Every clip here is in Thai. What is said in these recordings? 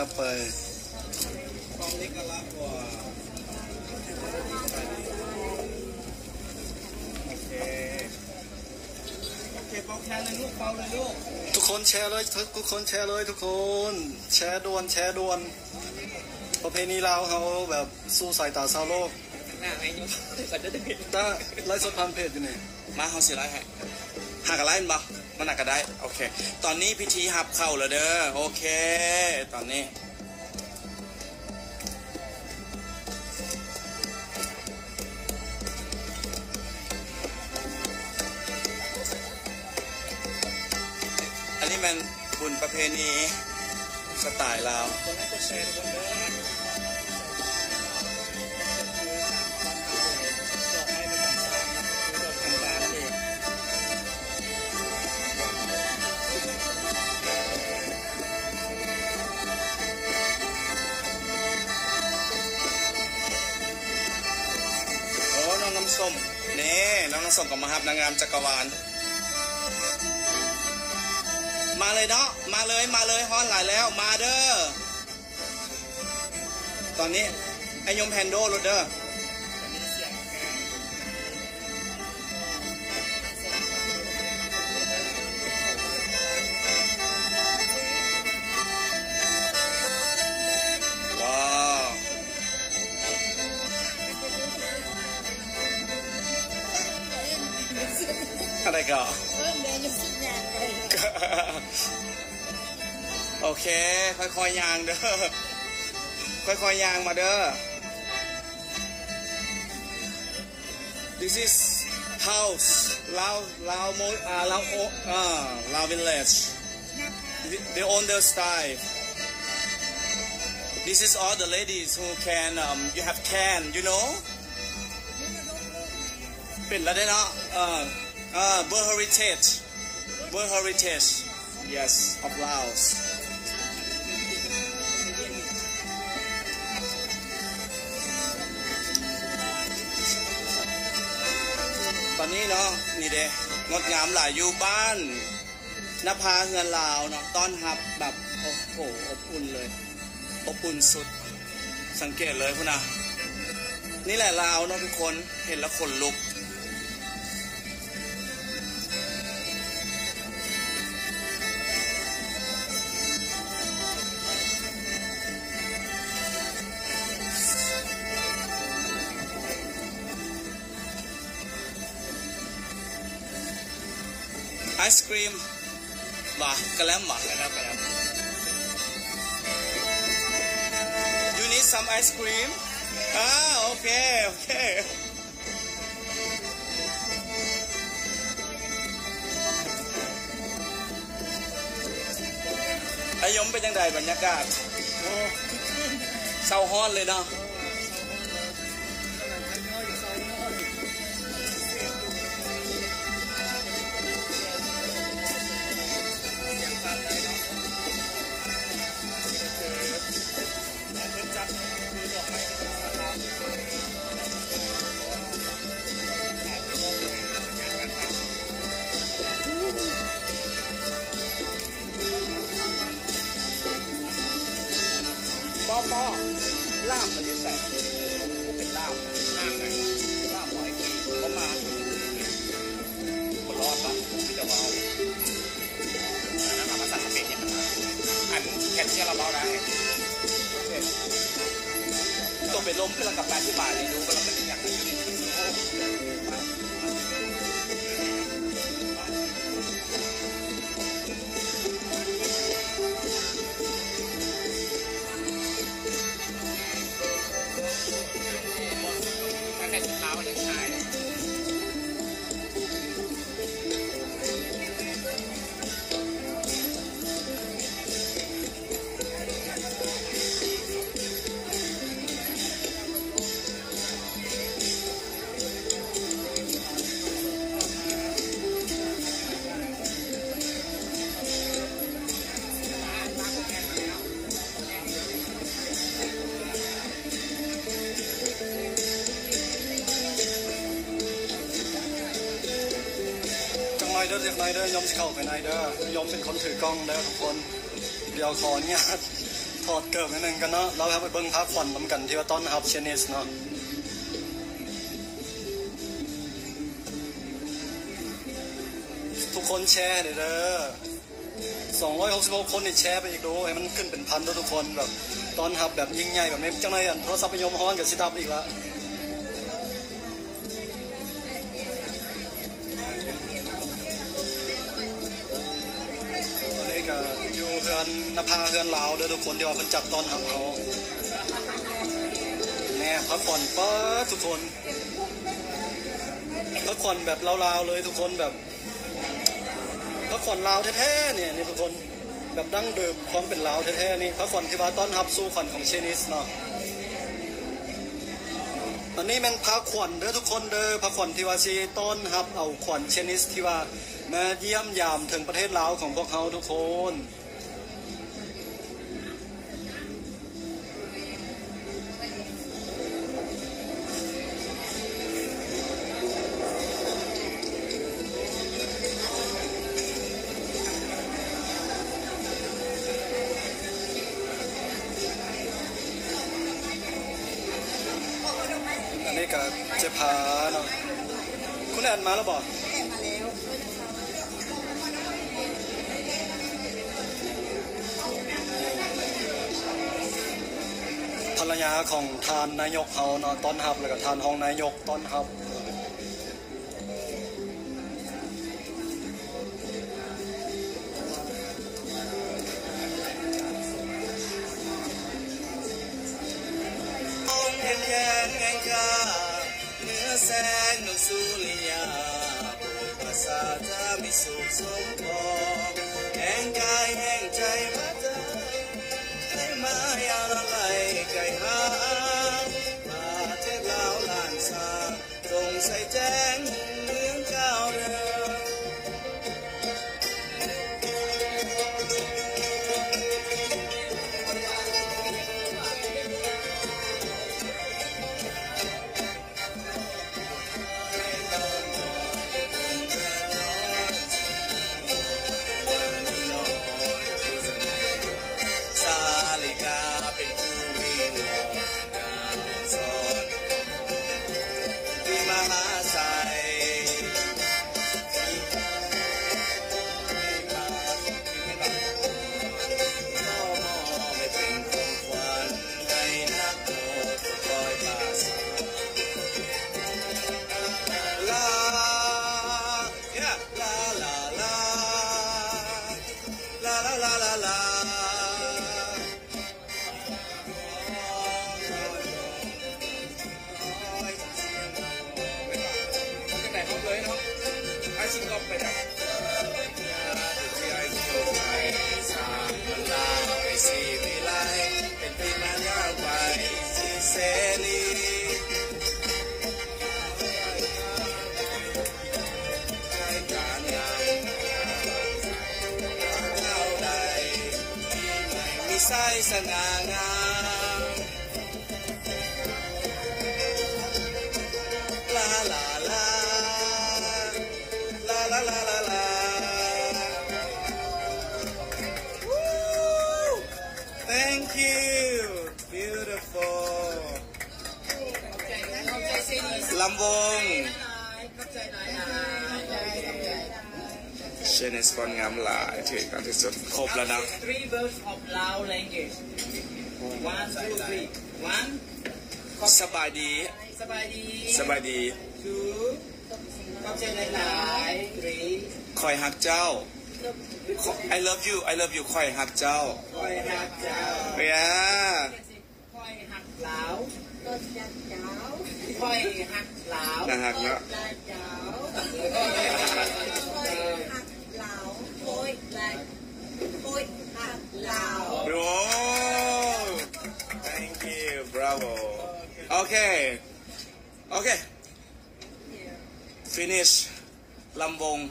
ครับไปกองนี้ก็รับกว่าโอเคเป่าแคนเลยลูกเป่าเลยลูกทุกคนแชร์เลยทุกคนแชร์เลยทุกคนแชร์ด่วนแชร์ด่วนประเพณีลาวเขาแบบสู้สายตาชาวโลกถ้าไลฟ์สดผ่านเพจอยู่นี่มาเขาสิไลฟ์ให้หากอะไรบ้างมันหนักก็ได้โอเคตอนนี้พิธีหับเข้าแล้วเด้อโอเคตอนนี้อันนี้มันบุญประเพณีสไตล์ลาวคนให้กดแชร์ทุกคนเด้อน้ำส้มนี่น้องน้ำส้มกับมหาบนางงามจักรวาลมาเลยเนาะมาเลยฮอนหลายแล้วมาเด้อตอนนี้ไอยมแฮนโดรถเด้ออะไรก็โอเคค่อยๆยางเด้อค่อยๆยางมาเด้อ This is house Lao village they own their style This is all the ladies who can you have can you know เป็นแล้วได้เนาะWorld Heritage yes of Laos ตอนนี้เนาะนี่เด้งดงามหลายอยู่บ้านนภาเฮือนลาวเนาะต้อนรับแบบโอ้โหอบอุ่นเลยอบอุ่นสุดสังเกตเลยคุณนะนี่แหละลาวเนาะทุกคนเห็นแล้วขนลุกไอศครีมบ่กระแลมบ่กระแลม You need some ice cream โอเคไอยมเป็นยังไงบรรยากาศเศร้าฮ้อนเลยเนาะป้อล่ามมันจะแสบก็เป็นล่ามไหนล่ามหอยกีเขามาคนรอดปะที่จะเบาแล้วมาสั่งเป็นเนี่ยอันแค่ที่เราเบาได้ตัวเป็นลมขึ้นแล้วกับการที่บ่ายดูก็เราเป็นอย่างนี้เด้อเรียกนายเด้อยอมเข้าไปนายเด้อยอมเป็นคนถือกล้องเด้อทุกคนเดี๋ยวขอเนี่ยถอดเกิบนิดนึงกันเนาะเราครับไปเบิ้งพักผ่อนน้ำกันที่ว่าต้อนรับเชนิสเนาะทุกคนแชร์เด้อ266 คนนี่แชร์ไปอีกดูให้มันขึ้นเป็นพันทุกคนแบบต้อนรับแบบยิ่งใหญ่แบบนี้จังเลยโทรศัพท์ไปยมฮ้อนกับสิดับอีกแล้วอยู่เฮือนนภาเฮือนลาวเด้อทุกคนที่ว่าเพิ่นจัดตอนหับเขาแม่พักผ่อนป๊าทุกคนพักผ่อนแบบลาวๆเลยทุกคนแบบพักผ่อนลาวแท้ๆเนี่ยนี่ทุกคนแบบดั้งเดิมความเป็นลาวแท้ๆนี่พักผ่อนที่ว่าต้อนรับสู่ขวัญของเชนิสเนาะอันนี้มันพักผ่อนเด้อทุกคนเด้อพักผ่อนที่ว่าสิต้อนรับเอาขวัญเชนิสที่ว่ามาเยี่ยมยามถึงประเทศลาวของพวกเขาทุกคนอันนี้ก็จะพาเนาะคุณแอนมาแล้วบอกภรรยาของทานนายกเขาเนาะต้อนรับแล้วก็ทานห้องนายกต้อนรับเนื้อแสงนกสุริยาภาษาจะมีสุขสมปองแห่งกายแห่งใจมาเจอให้มายาวละไลไก่หางมาเทศลาวล้านสามตรงใส่แจ้งเมืองก้าวเรือใส่สง่างามลาลาลาลาลาลาลาลา Thank you beautiful ลำวงเชนสปอนงามหลายที่การที่สุดครบแล้วนะ Three words of Lao language. 1, 2, 3. 1. สบายดีสบายดีสบายดี 2. ขอบใจหลายๆ 3. คอยฮักเจ้า I love you I love you คอยฮักเจ้าคอยหักเจ้า yeah คอยหักเหลาคอยหักเหลาน่าฮักเนาะ Oh, thank you, bravo. Okay, okay. Finish. ลำวง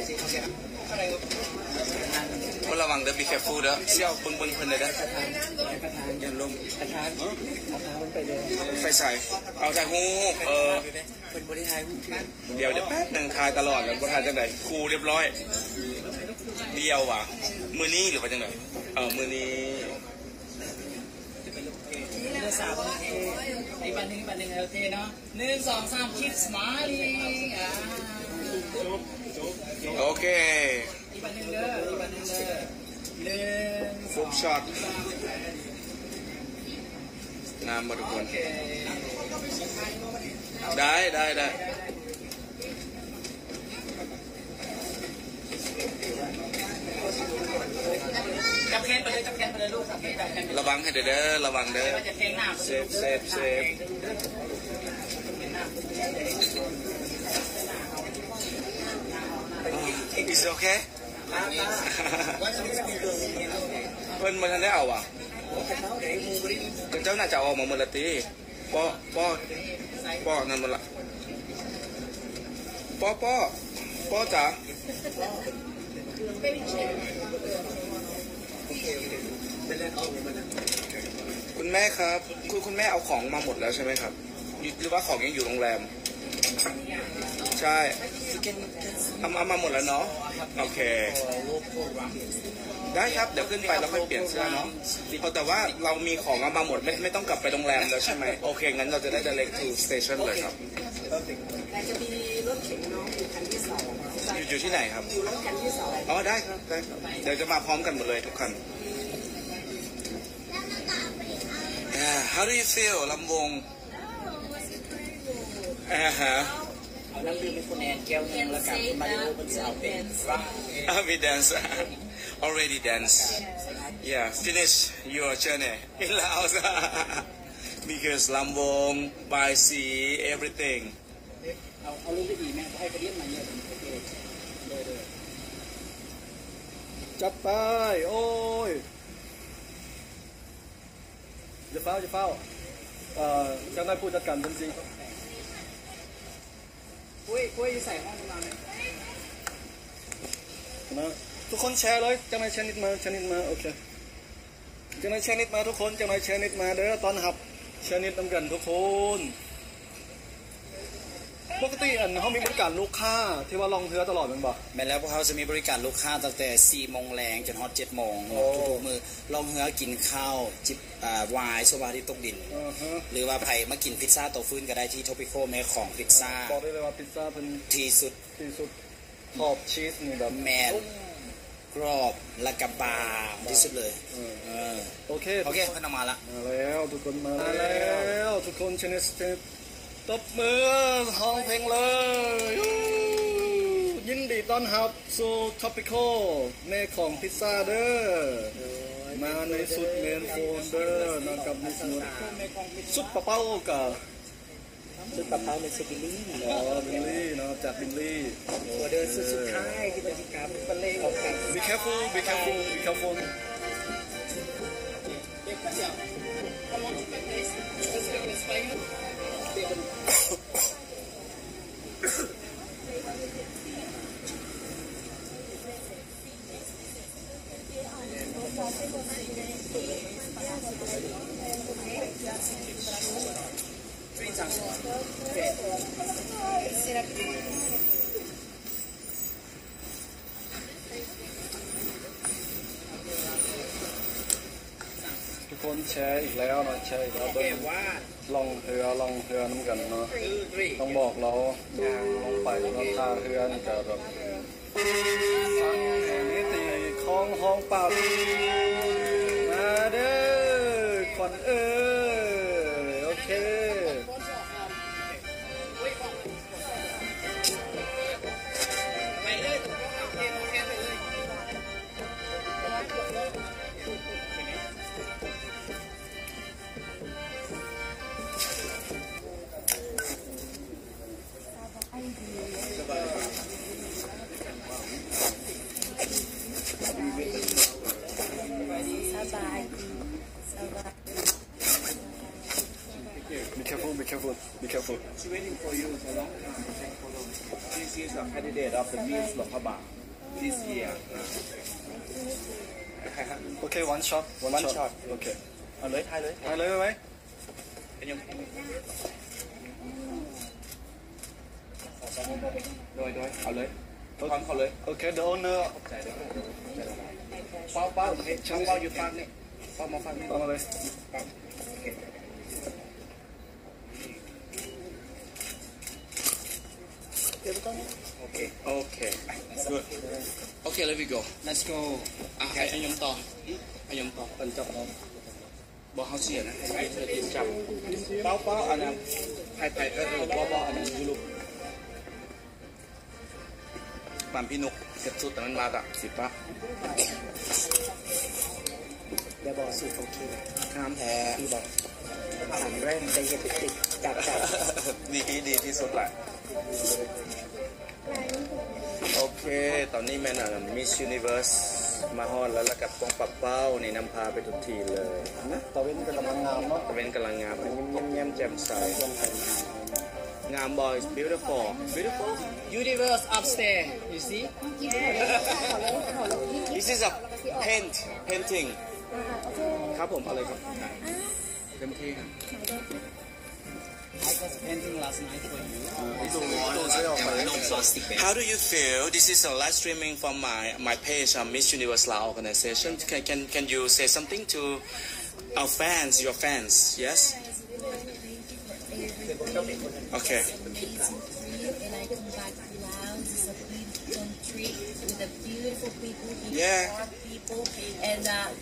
ระวังเด้อ be careful เด้อเสี่ยวบึ้งเพิ่นเลยเด้อประธานยันลมประธานมันไปเลยไฟใส่เอาถ่ายหูปเป็นบริหารเดี๋ยวแป๊บหนึ่งทายตลอดแล้วก็ทายจังไหนครูเรียบร้อยเดียวว่ะมือนี้หรือว่าจังไหนมือนี้เนื้อสาวไอ้บันหนึ่งโอเคเนาะ1 2 3คิดสมาร์ลิ่งโอเคอีกบันหนึ่งเด้ออีกบันหนึ่งเด้อ1 ฟุบช็อตงามมาทุกคนได้จับแขนไปเลยลูกจับแขนไปเลยระวังให้เด้อระวังเด้อจะแทงหน้าเซฟIs it okay เพิ่นมาทันได้เอาอ่ะเจ้าน่าจะออกมาเมื่อละตีป้อนั่นมันละป้อจ๋าคุณแม่ครับคุณแม่เอาของมาหมดแล้วใช่ไหมครับหรือว่าของยังอยู่โรงแรมใช่เอามาหมดแล้วเนาะโอเคได้ครับเดี๋ยวขึ้นไปแล้วค่อยเปลี่ยนเสื้อเนาะแต่ว่าเรามีของเอามาหมดไม่ต้องกลับไปโรงแรมแล้วใช่ไหมโอเคงั้นเราจะได้ direct to station เลยครับแต่จะมีรถเข็นน้องอยู่คันที่ 2 อยู่ที่ไหนครับอยู่รถคันที่ 2 อ๋อได้ครับเดี๋ยวจะมาพร้อมกันหมดเลยทุกคัน How do you feel ลำวงฮะเอาน้ำดื่มเป็นคนแอนแก้วนึงแล้วกันมาริโอมันจะเอาเป็นว่า we dance already dance yeah finish your journey in Laos because ลำวง by sea everything เอาลูกได้ดีแม่ให้กระเดียนมาเยอะเลยจัดไปโอ้ยจะเฝ้าเจ้านายผู้จัดการทันทีกุ้ยใส่ห้องมาไหมนะทุกคนแชร์เลยเจ้านายแชร์นิดมาโอเคเจ้านายแชร์นิดมาทุกคนเจ้านายแชร์นิดมาเด้อตอนหับแชร์นิดนำกันทุกคนปกติเขามีบริการลูกค้าที่ว่าลองเทือตลอดมันบ่แม้แล้วพวกเขาจะมีบริการลูกค้าตั้งแต่4 โมงแรงจนฮอต7 โมงทุกมือลองเฮือกินข้าวจิบวายโซบาที่ตกดินหรือว่าไผ่มากินพิซซ่าโตฟื้นก็ได้ที่โทปิโคแม่ของพิซซ่าบอกได้เลยว่าพิซซ่าเป็นที่สุดขอบชีสนี่แบบแมนกรอบและกระบาที่สุดเลยโอเคเพิ่นเอามาแล้วทุกคนมาแล้วทุกคนชนะสเตปตบมือห้องเพลงเลยยินดีต้อนรับสู่ท็อปิโคแม่ของพิซซ่าเด้อมาในสุดเมนโฟนเด้อนะครับในสุดปะเป้ากับสุดปะเป้าในสุดบิลลี่บิลลี่เนาะจากบิลลี่ตัวเดินสุดท้ายที่บรรยากาศเป็นเล่งออกกัน Be carefulทุกคนแชร์อีกแล้วเนาะแชร์อีกแล้วลองเรือน้ำกันเนาะต้องบอกเราลงไปเราทาเรือนี่จะแบบฟังแห่งนี้ตีคลองห้องเปล่ามาเด้อขวัญโอเคBe careful. She's waiting for you so long time. She is a candidate of the Miss Lokaba this year. Okay, one shot. Okay. เอาเลยถ่ายเลยไปเลยไหมเป็นยังโดยเอาเลยความเขาเลยโอเคเดี๋ยวเนื้อใจเลยเป้าเป้าช่างเป้าอยู่ฟังนี่เป้ามาฟังนี่ต้องมาเลยโอเคgood okay let me go let's go อ่ะให้ยมต่อให้ยมต่อเป็นจับเราบอกเขาเสียนะให้เธอติดจับเป้าอันนั้นไผ่เป้าอันนั้นยูรุปั๊มพี่นุกเก็บสุดแต่มันมาอ่ะ10 ป่ะเดี๋ยวบอกสูตรโอเคน้ำแท้พี่บอกสั่งแรกใจเย็นติดจับดีที่สุดแหละโอเคตอนนี้แม่น่ะ Miss Universe มาฮอดแล้วกับกองปับเป้านี่นำพาไปทุกทีเลยนะตะเวนเป็นกำลังงามเนาะตะเวนกำลังงามเยี่ยมแจ่มใสงามบอย beautiful universe upstairs you see this is a painting ครับผมอะไรครับเต็มที่ครับ I was painting last night for you ดูใช้ออกไป no plastic bag How do you feel? This is a live streaming from my page Miss Universe Lao organization. Can you say something to our fans, your fans? Yes. Okay. And I come back to Laos. It's a beautiful country with a beautiful people, Yeah. people, and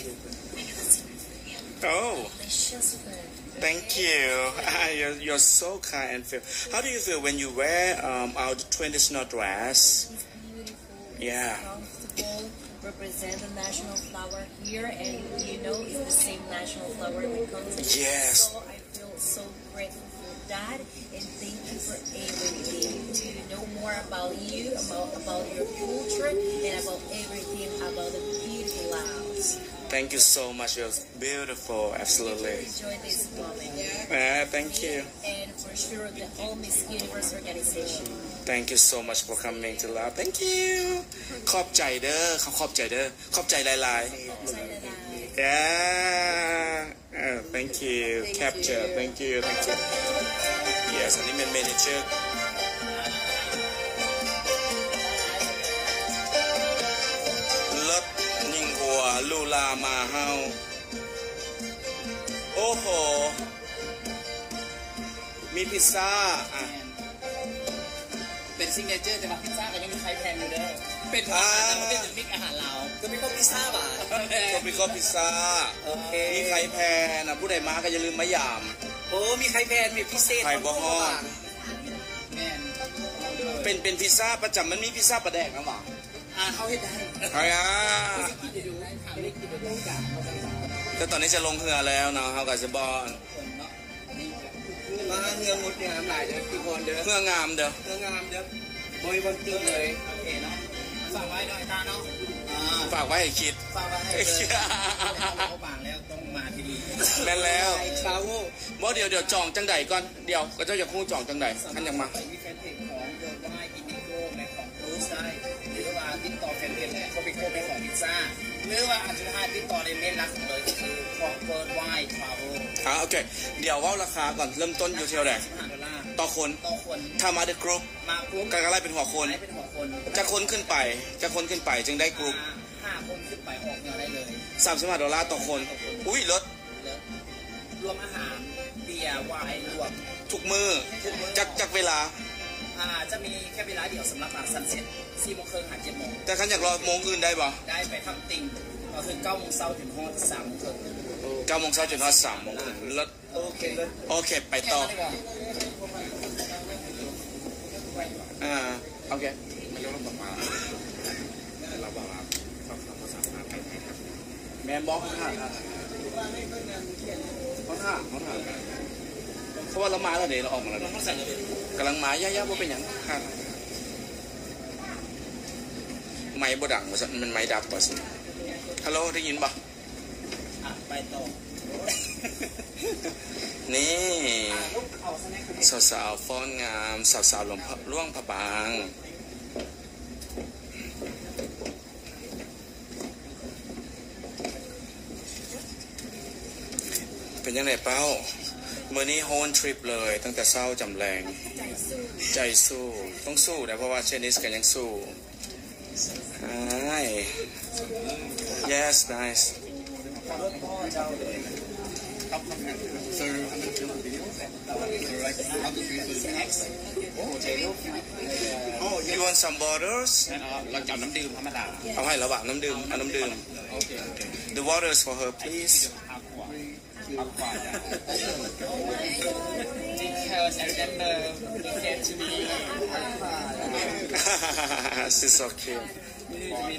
Oh, delicious food. thank you. You're so kind and feel. How do you feel when you wear our traditional dress? It's beautiful. Yeah. It's comfortable. Represent the national flower here, and you know it's the same national flower in the country. Yes. So I feel so grateful for that, and thank you for everything. To know more about you, about your culture, and about everything about the beautiful Laos. Thank you so much. You're beautiful. Absolutely. Enjoy this moment. Thank you. And for sure, the All Miss Universe organization. Thank you so much for coming to Lao. Thank you. ขอบใจเด้อขอบใจเด้อขอบใจหลายๆ Yeah. Thank you. Capture. Thank you. Yes, อันนี้เป็น manager เลิศยิ่งหัวลูลามาเฮาโอ้โห มีพิซซ่าอ่ะเป็นซิกเนเจอร์แต่ว่าพิซซ่าก็ยังมีใครแพงอยู่เด้อเป็นอาหารมันเป็นมิกอาหารเราก็มีก็พิซซ่าป่ะก็มีก็พิซซ่าโอเคมีไข่แพรนะผู้ใดมาก็อย่าลืมมายามโอ้มีใครแพงมีพิเศษไข่บ่ฮอดแม่นเป็นพิซซ่าประจำมันมีพิซซ่าปลาแดกนะหรอเขาให้ได้ใช่อ่ะกินจะดูได้ทางเล็กกินจะต้องการเขาต้องการแต่ตอนนี้จะลงเรือแล้วเนาะเขากับจะบอลคนเนาะมาเรืองดงามหลายเด้อทุกคนเด้อเรืองามเด้อเรืองามเด้อโดยวันตึงเลยโอเคเนาะฝากไว้หน่อยตาเนาะฝากไว้ให้คิดฝากไว้ให้เลยเขาบางแล้วต้องมาที่นี่แม่นแล้วทราเวลบ่เดี๋ยวจองจังใดก่อนเดี๋ยวก็เจ้าจะพูดจองจังใดท่านยังมาไปที่แฟนเพจของเดอะไวน์อินดิโก้ในของครูสได้หรือว่าติดต่อแฟนเพจของโคบิโก้ในของพิซซ่าหรือว่าอาจจะให้ติดต่อในเมนลักเลยก็คือของเปิดไวน์ทราเวลโอเค เดี๋ยวว่าราคาก่อนเริ่มต้นอยู่เท่าไหร่ $15 ต่อคนต่อคนถ้ามาเดอะกรุ๊ปมากรุ๊ปก็ไล่เป็นหัวคนให้เป็นหัวคนจะคนขึ้นไปจึงได้กรุ๊ป 5 คนขึ้นไปออกเงินได้เลย $35ต่อคน อุ้ยลดรวมอาหารเบียร์ไวน์รวมทุกมือจากเวลาจะมีแค่เวลาเดียวสำหรับซันเซ็ต4 โมงครึ่งหา7 โมงแต่ขันอยากรอโมงอื่นได้ป่ะได้ไปทำติ่งก็คือ9 โมงเช้าถึง3 โมงครึ่ง 9 โมงเช้าจนถึง3 โมงลดโอเคเลยโอเค ไปต่อ โอเคแมนบอกเขาถ่ายเพราะว่าเรามาแล้วเดี๋ยวเราออกมาแล้วกำลังมาย่าว่าเป็นอย่างค่ะไม่บ่ดังมันไม่ดับป่ะสิฮัลโหลได้ยินป่ะไปต่อนี่สาวๆฟ้อนงามสาวๆหลวงล่วงพระบางยังไงเป้าเมื่อนี้โฮนทริปเลยตั้งแต่เช้าจำแรงใจสู้ต้องสู้นะเพราะว่าเชนิสกันยังสู้yes nice you want some waters เราจะน้ำดื่มธรรมดาเอาให้ระหว่างน้ำดื่มเอาน้ำดื่ม the waters for her please because I remember he said to me she's okay